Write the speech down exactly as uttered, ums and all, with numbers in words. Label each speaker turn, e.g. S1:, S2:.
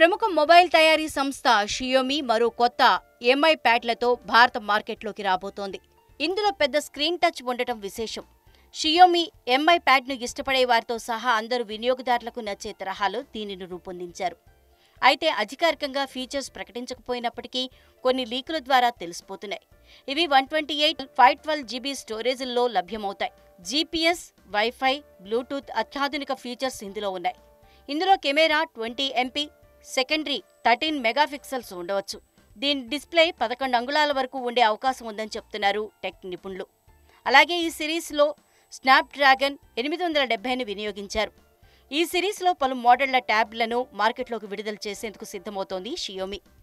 S1: ప్రముఖ మొబైల్ తయారీ సంస్థ షియోమి మరో కొత్త ఎంఐ ప్యాడ్లతో భారత మార్కెట్లోకి రాబోతోంది. ఇందులో పెద్ద స్క్రీన్ టచ్ ఉండటం విశేషం. షియోమి ఎంఐ ప్యాడ్ను ఇష్టపడే వారితో సహా అందరు వినియోగదారులకు నచ్చే తరహాలో దీనిని రూపొందించారు. అయితే అధికారికంగా ఫీచర్స్ ప్రకటించకపోయినప్పటికీ కొన్ని లీకుల ద్వారా తెలిసిపోతున్నాయి. ఇవి one twenty eight five twelve GB స్టోరేజ్ల్లో లభ్యమవుతాయి. జీపీఎస్, వైఫై, బ్లూటూత్ అత్యాధునిక ఫీచర్స్ ఇందులో ఉన్నాయి. ఇందులో camera twenty MP, secondary thirteen megapixels ఉండవచ్చు. దీని డిస్ప్లే పదకొండు అంగుళాల వరకు ఉండే అవకాశం ఉందని చెప్తున్నారు టెక్ నిపుణులు. అలాగే ఈ సిరీస్లో స్నాప్డ్రాగన్ ఎనిమిది వందల డెబ్బైను వినియోగించారు. ఈ సిరీస్లో పలు మోడళ్ల ట్యాబ్లను మార్కెట్లోకి విడుదల చేసేందుకు సిద్ధమవుతోంది షియోమి.